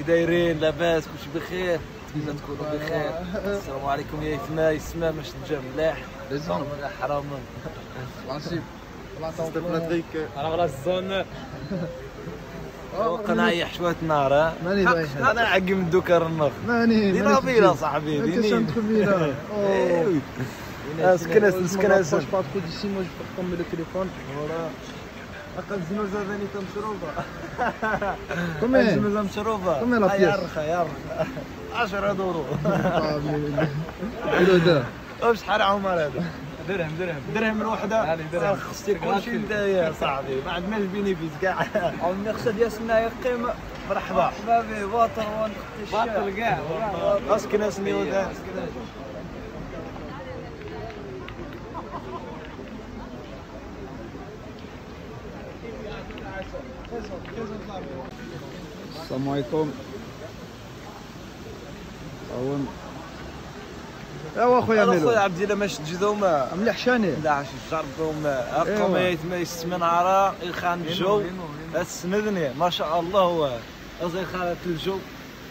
دايرين؟ لاباس كلشي بخير؟ كيفاش تكونوا بخير؟ السلام عليكم يا يتما يسمى باش تجا ملاح لي زون حرام ماشي بلاصه ديك انا غلاس الزون قنايح شويه نار. ماني بايح انا عقم الدكر النخ ماني دينا فيلا صاحبي ديني كبيره اسكن باش با تكون ديسي مو جو مي لو تليفون فوالا اقل زنوزه ثاني مشروبه كومي زنوزه مشروبه كومي لا بيس يا رخ 10 دورو هذا شحال عمر هذا؟ درهم الوحده خصتي كلشي بدايه صاحبي ما عندناش بينيفيس كاع او المقصد ديالنا قيمه مرحبا به باطل باطل كاع اسكن اسمي ودان السلام عليكم. ايوا خويا ميلو خويا عبد الله ماش تجدوما مليح شاني لا جربوما قميت ما يسمن عرا يخان الجو اسندني ما شاء الله هو ازي خالت الجو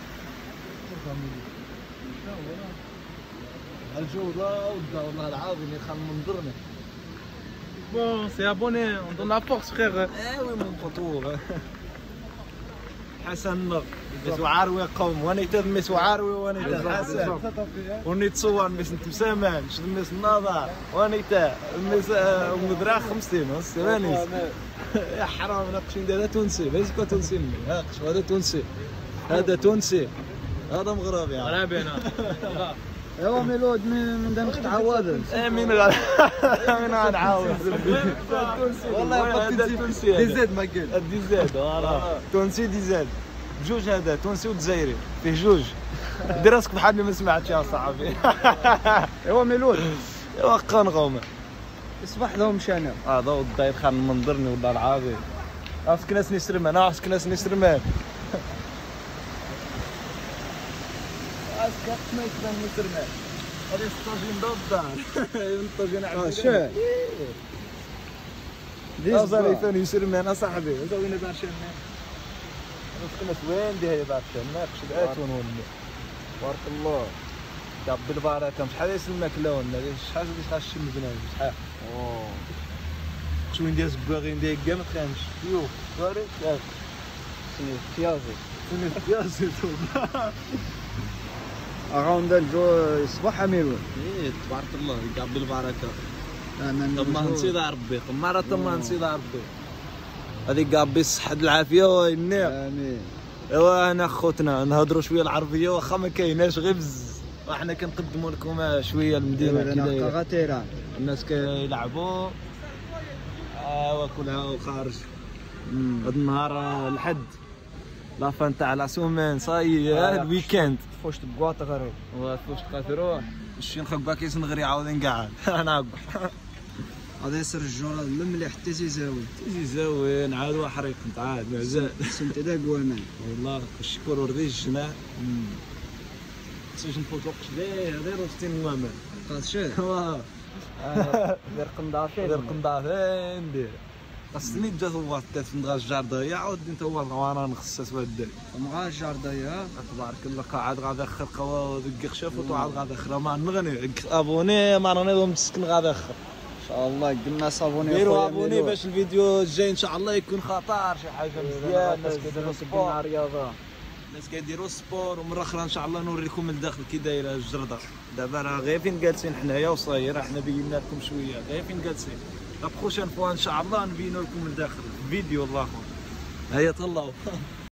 الجو لا ودا والله العظيم يخان منظرنا. Bon, c'est abonné, on donne la force, frère. Eh oui, mon poteau. حسن سعاروي قوم وانا تدمس وعاروي وانا حسن وني تصور مس انت مسامان شدمس النظر وانا مس مدرا 50 السرانيس يا حرام ناقشين هذا تونسي ليش كنت تونسي ناقش هذا تونسي هذا تونسي هذا مغربي يعني غرابي انا ايوا ميلود من دانك تعوض من غنعاود والله تونسي دي زاد ما قال دي زاد فوالا تونسي دي زاد بجوج هذا تونسي ودزايري فيه جوج دير راسك بحال اللي ما سمعتش يا صاحبي. ايوا ميلود ايوا قنغومه اصبح لهم شانا هذا والداير خان منظرني والله العظيم اسكناس نسرمان اسكناس نسرمان اسكت ما يكون نسرمان هذه الطاجين ضد الطاجين على شاه ديزا ثاني يسرمان اصاحبي هذا وين دار شنان اسكناس وين دي هي دار شنان قشدات ونولي بارك الله داب بالبركه شحال يسلمك لون شحال الشم بنان شحال شوين ديال الزباغين ديال كاع ما تخانش يو صاري ياك سني فيازي ياسي اراوند الجو يصبح ميلود تبارك الله يقعد بالبركه انا طما نسيد ربي مرة طما نسيد ربي هذيك قاعد بالصحة العافية ويني امين. ايوا انا خوتنا نهضروا شوية العربية واخا ما كايناش غير بز وحنا كنقدموا لكم شوية المدينة كي دايرة الناس كيلعبوا وكلها خارج هاد النهار الحد لا فان تاع لا سومان صاي الويكاند فوش تبقى تغرب وفوش تبقى تروح شي نخك باكيس نغري عاود نقعد انا هذا يسر الجوله مليح حتى زاوي زاوي نعاد وحريق نتعاد معزال سنت هذا قوامان والله الشكر وردي الجناح خصني نفوت وقت هذا روتين الماما قاد شاد دير قندافين دير قندافين ندير خاصني جات الوقت تندغى الجارديه عاود انت هو وانا نخصص واد مغا الجارديه تبارك الله قاعد غادي اخر قوا دق خشافوت وعاد غادي اخر ما نغني ابوني ما راني مسكن غادي اخر ان شاء الله قلنا صابوني ديروا ابوني باش الفيديو الجاي ان شاء الله يكون خطر شي حاجه مزيان الناس كيديروا سبور رياضه الناس كيديروا سبور ومره اخرى ان شاء الله نوري لكم من الداخل كي دايره الجرده دابا راه غير فين جالسين حنايا وصاير حنا بينا لكم شويه غير فين جالسين لا بروشين فوا ان شاء الله نبينوا لكم الداخل فيديو الله اخر هيا طلعوا